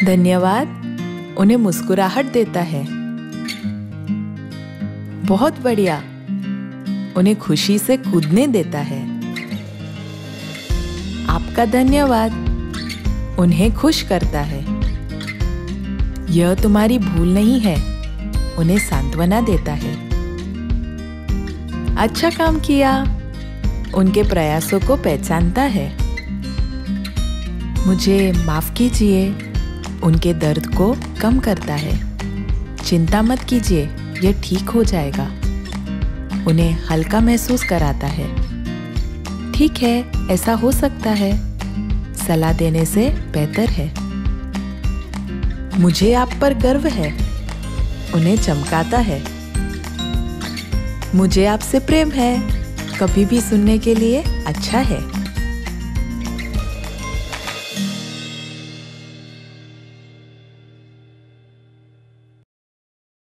धन्यवाद उन्हें मुस्कुराहट देता है। बहुत बढ़िया, उन्हें खुशी से कूदने देता है। आपका धन्यवाद उन्हें खुश करता है। यह तुम्हारी भूल नहीं है, उन्हें सांत्वना देता है। अच्छा काम किया, उनके प्रयासों को पहचानता है। मुझे माफ कीजिए, उनके दर्द को कम करता है। चिंता मत कीजिए, यह ठीक हो जाएगा। उन्हें हल्का महसूस कराता है। ठीक है, ऐसा हो सकता है, सलाह देने से बेहतर है। मुझे आप पर गर्व है, उन्हें चमकाता है। मुझे आपसे प्रेम है, कभी भी सुनने के लिए अच्छा है।